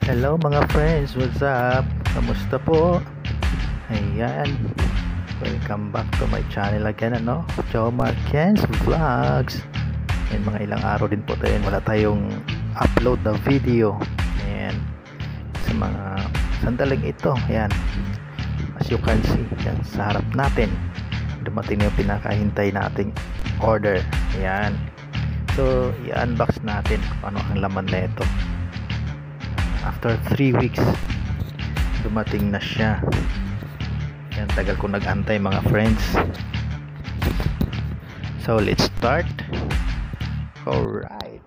Hello mga friends, what's up? Kamusta po? Ayan, welcome back to my channel again, Jomar Ken's Vlogs. Ayan, mga ilang araw din po tayo wala tayong upload na video. Ayan, sa mga sandaling ito, ayan, as you can see, ayan, sa harap natin dumating yung pinakahintay nating order. Ayan, so i-unbox natin kung ano ang laman na ito. After 3 weeks dumating na siya. Yan, tagal ko nag-antay mga friends. So let's start. Alright,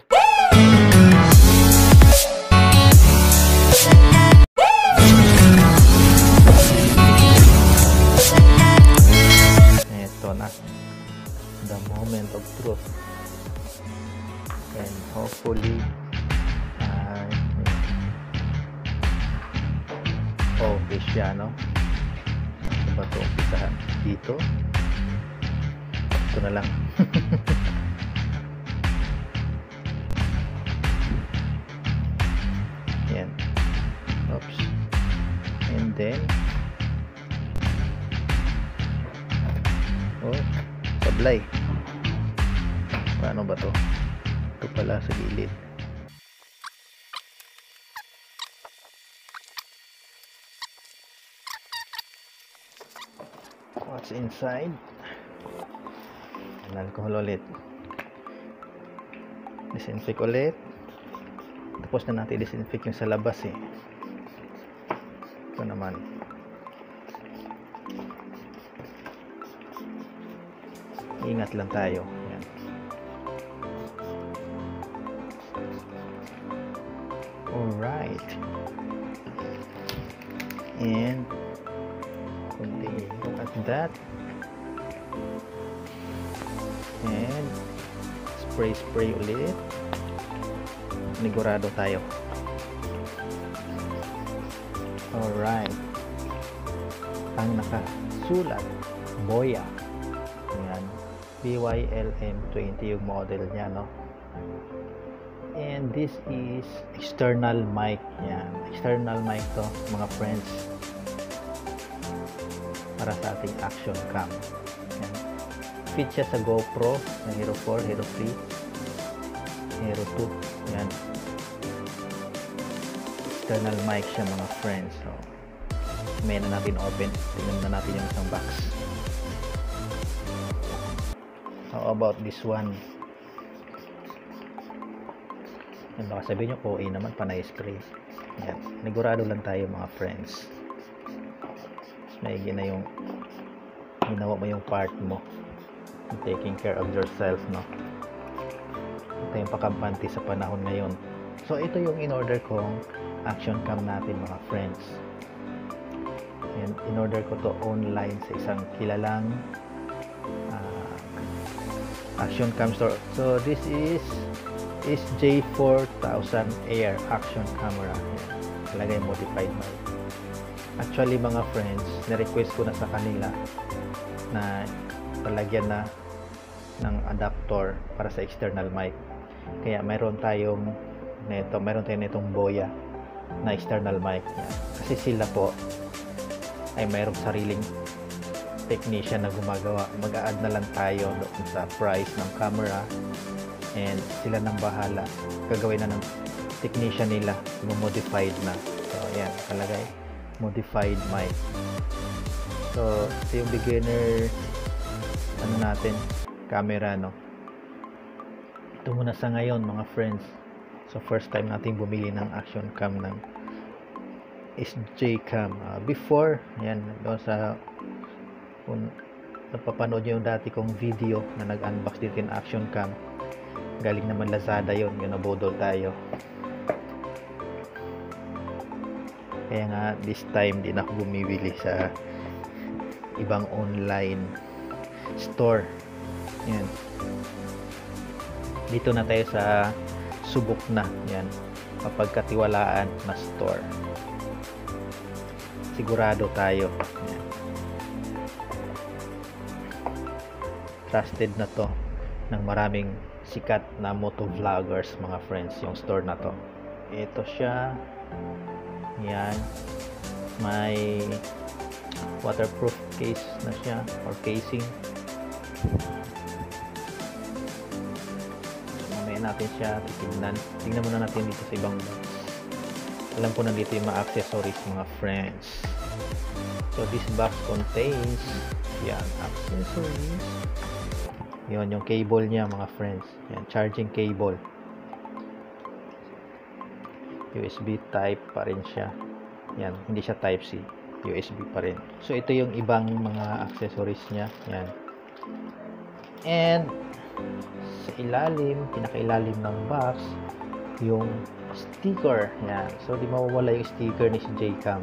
ito na, the moment of truth, and hopefully okay siya, no? Ano ba ito? Umpisahan dito. Ito na lang. Yan. Oops. And then sablay. Paano ba to? Ito pala sa gilid. What's inside? Alcohol ulit, disinfect ulit, tapos na natin disinfect yung sa labas ito naman. Ingat lang tayo. Yan. Alright, and look at that, and spray ulit, nigurado tayo. Alright, ang nakasulat Boya, yan, BYLM20 yung model nya, no? And this is external mic. Yan, external mic to mga friends, para sa ating action cam. Yan. Fit siya sa GoPro na Hero 4, Hero 3, Hero 2. Yan. External mic siya mga friends. So, may na natin open. Tingnan na natin yung isang box. How about this one? Yan, baka sabihin nyo, OA naman, panay spray. Yan. Nigurado lang tayo mga friends. Maigi na yung ginawa mo yung part mo, taking care of yourself, no? Ito yung pakampante sa panahon ngayon. So ito yung in-order kong action cam natin mga friends, and in-order ko to online sa isang kilalang action cam store. So this is SJ4000 Air action camera. Talagay modified mic. Actually mga friends, na-request ko na sa kanila na palagyan na ng adapter para sa external mic. Kaya mayroon tayong nitong Boya na external mic. Yan. Kasi sila po ay mayroong sariling technician na gumagawa. Mag-a-add na lang tayo doon sa price ng camera, and sila nang bahala. Gagawin na ng technician nila, modified na. So ayan, kalagay modified mic. So ito yung beginner natin camera, no? Ito muna sa ngayon mga friends. So first time natin bumili ng action cam ng SJ cam. Before yan, doon sa kung napapanood nyo yung dati kong video na nag-unbox dito yung action cam, galing naman Lazada yun, nabudol tayo. Kaya nga this time din ako bumibili sa ibang online store. Yan. Dito na tayo sa subok na. Yan. Kapagkatiwalaan na store. Sigurado tayo. Yan. Trusted na to ng maraming sikat na motovloggers mga friends, yung store na to. Ito siya, Yan. May waterproof case na siya or casing. Mamaya natin siya titignan. Tingnan muna natin dito sa ibang box. Alam ko nandito yung mga accessories, mga friends. So this box contains yan, accessories. Yon yung cable niya, mga friends. Yan, charging cable. USB type pa rin siya. Yan, hindi siya type C. USB pa rin. So ito yung ibang mga accessories niya. Yan. And sa ilalim, pinakailalim ng box, yung sticker. Yan. So di mawawala yung sticker ni si J-Cam.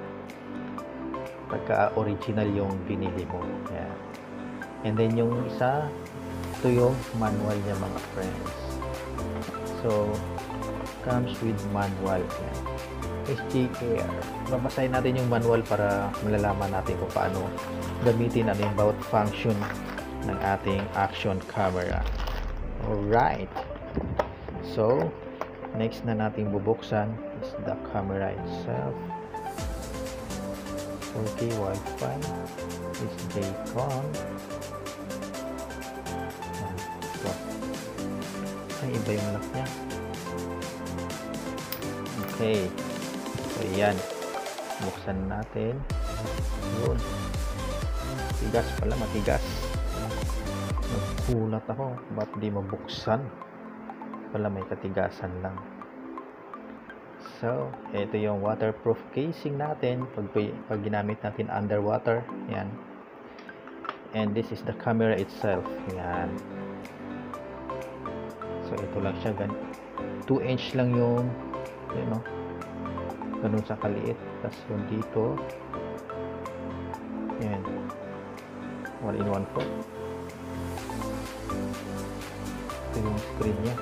Pagka original yung binili mo. Yan. And then yung isa, ito yung manual niya, mga friends. So comes with manual. Yan. SJR. Babasahin natin yung manual para malalaman natin kung paano gamitin, ano yung bawat function ng ating action camera. Alright. So, next na natin bubuksan is the camera itself. 4K Wi-Fi. It's J-Con. Ito. Ay, iba yung lock niya. Okay. So, yan. Buksan natin. Yun. Matigas pala, matigas. Nagkulat ako. Ba't di mabuksan? Pala may katigasan lang. So, ito yung waterproof casing natin. Pag ginamit natin underwater. Yan. And this is the camera itself. Yan. So, ito lang siya. 2 inch lang yung ganun sa kaliit. Tapos yung dito, yan, 1-in-1 po. Ito yung screen nya.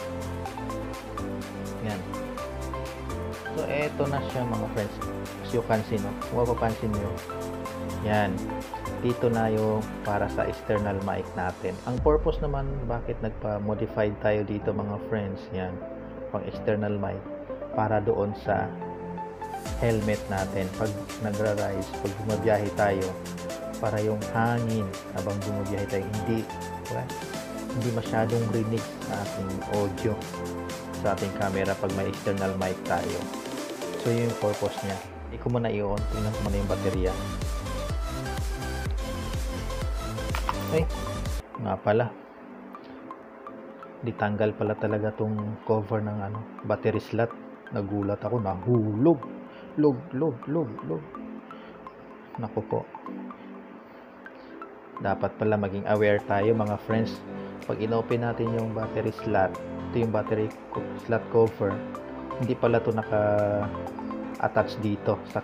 Yan. So eto na siya, mga friends. As you can see, no? Kung mapapansin nyo, yan, dito na yung para sa external mic natin. Ang purpose naman bakit nagpa-modified tayo dito, mga friends, yan, pang external mic, para doon sa helmet natin pag nagra-rise, pag bumabiyahe tayo, para yung hangin habang bumabiyahe tayo hindi masyadong rinig sa ating audio sa ating camera pag may external mic tayo. So yun yung purpose niya. Hindi ko muna i-on, tingnan ko muna yung baterya. Ay, nga pala, ditanggal pala talaga tong cover ng battery slot. Nagulat ako, nahulog. Log. Naku po. Dapat pala maging aware tayo, mga friends. Pag inopen natin yung battery slot, ito yung battery slot cover, hindi pala ito naka-attach dito sa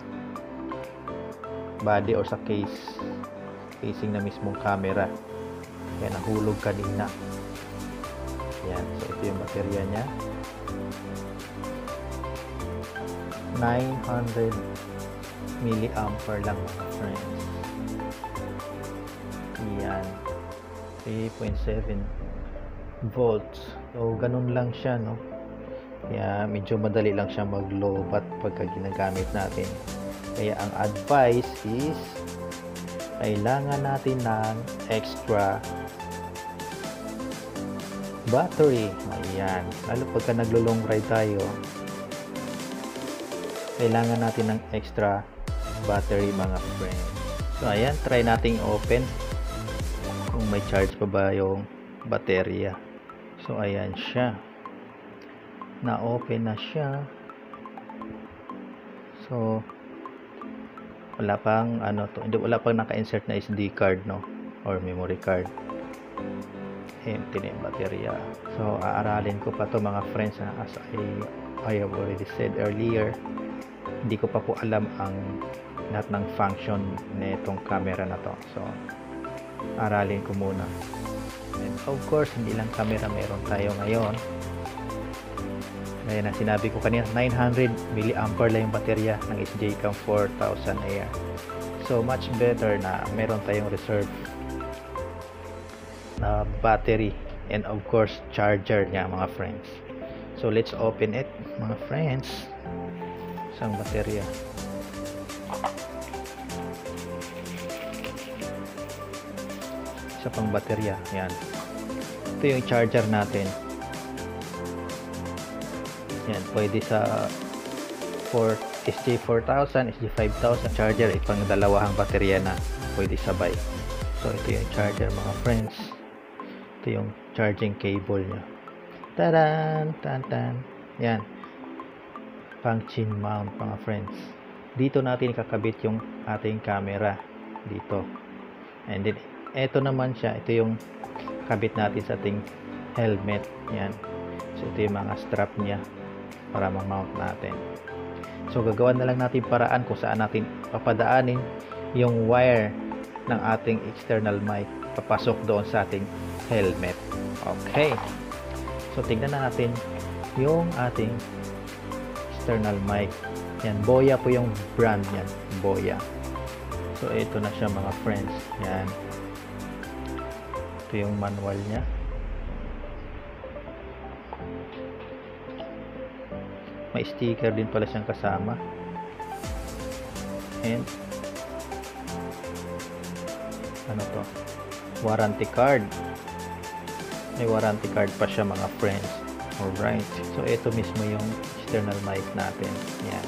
body or sa casing na mismong camera. Kaya nahulog kanina. Yan. So ito yung baterya nya. 900 milliampere lang, mga friends. Yan. 3.7 volts. So ganun lang siya, no? Kaya medyo madali lang siya mag-lobat pagka ginagamit natin. Kaya ang advice is kailangan natin ng extra battery. Ayan. Lalo pagka naglo-long ride tayo, kailangan natin ng extra battery, mga friends. So ayan, try nating open kung may charge pa ba yung baterya. So ayan siya, na-open na siya. So wala pang wala pang naka-insert na SD card, no, or memory card. Empty na yung baterya. So aaralin ko pa to, mga friends, as I have already said earlier. Hindi ko pa po alam ang lahat ng function nitong camera na to. So aralin ko muna. And of course, hindi lang camera meron tayo ngayon. Gaya na sinabi ko kanina, 900 milliampere lang yung baterya ng SJCam 4000 Air. So much better na meron tayong reserve na battery, and of course charger niya, mga friends. So let's open it, mga friends. Isang baterya. Isa pang baterya. Yan. Ito yung charger natin. Yan. Pwede sa SG4000, SG5000 charger. Ipang dalawang baterya na. Pwede sabay. So, ito yung charger mga friends. Ito yung charging cable nya. Tadan! Tan-tan! Yan. Pang chin mount mga friends. Dito natin kakabit yung ating camera. Dito. And then, ito naman siya. Ito yung kabit natin sa ating helmet. Yan. So, ito yung mga strap niya para ma-mount natin. So, gagawa na lang natin paraan kung saan natin papadaanin yung wire ng ating external mic papasok doon sa ating helmet. Okay. So, tingnan na natin yung ating external mic. Yan, Boya po yung brand niyan. Boya. So, ito na siya mga friends. Yan. Ito yung manual niya. May sticker din pala siyang kasama. And ano to? Warranty card. May warranty card pa siya mga friends. Alright. So, ito mismo yung external mic natin. Yan.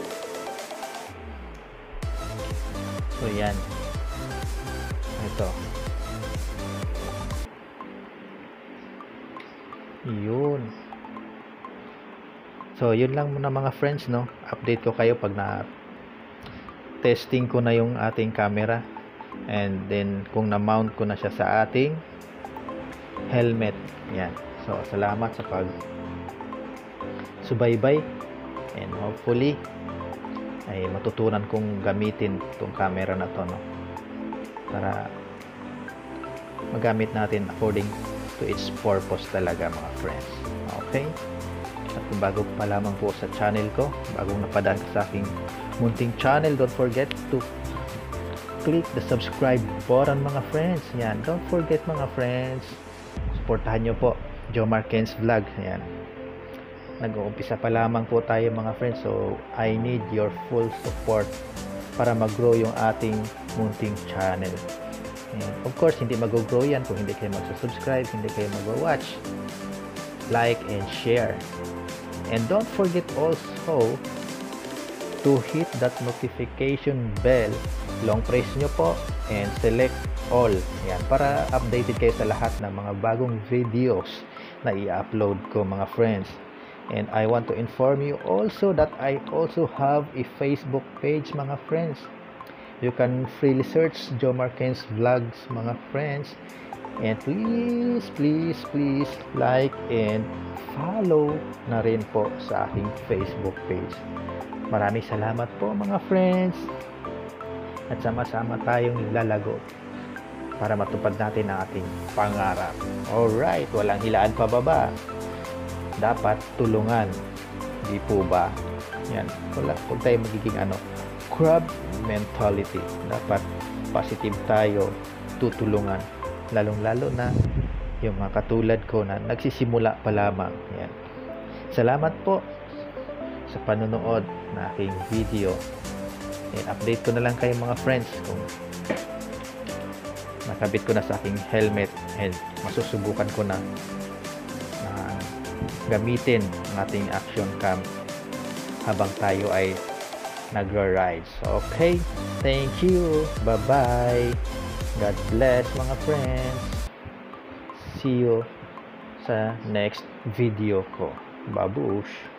So, yan. Ito. Yun. So, yun lang muna mga friends, no? Update ko kayo pag na-testing ko na yung ating camera. And then, kung na-mount ko na siya sa ating helmet. Yan. So, salamat sa pag-subaybay. And hopefully, ay matutunan kong gamitin itong camera na to, no? Para magamit natin according to its purpose talaga mga friends. Okay? At kung bago pa lamang po sa channel ko, bagong napadaan sa aking munting channel, don't forget to click the subscribe button mga friends. Yan, don't forget mga friends, supportahan nyo po Jomar Ken's Vlog. Yan, nag-uumpisa pa lamang po tayo mga friends, so I need your full support para mag-grow yung ating munting channel. And of course, hindi mag-grow yan kung hindi kayo mag-subscribe, hindi kayo mag-watch, like, and share. And don't forget also to hit that notification bell. Long press nyo po and select all. Yan, para updated kayo sa lahat ng mga bagong videos na i-upload ko mga friends. And I want to inform you also that I also have a Facebook page mga friends. You can freely search Jomar Ken's Vlogs mga friends. And please like and follow na rin po sa aking Facebook page. Maraming salamat po mga friends. At sama-sama tayong lalago para matupad natin ang ating pangarap. Alright, walang hilaan pababa. Dapat tulungan. Di po ba? Yan. Huwag tayo magiging crab mentality. Dapat positive tayo, tutulungan. Lalong-lalo na yung mga katulad ko na nagsisimula pa lamang. Yan. Salamat po sa panonood ng aking video. And update ko na lang kayo mga friends kung nakabit ko na sa aking helmet and masusubukan ko na gamitin ang ating action cam habang tayo ay nagra-ride. So, okay, thank you, bye bye, God bless mga friends, see you sa next video ko. Babush.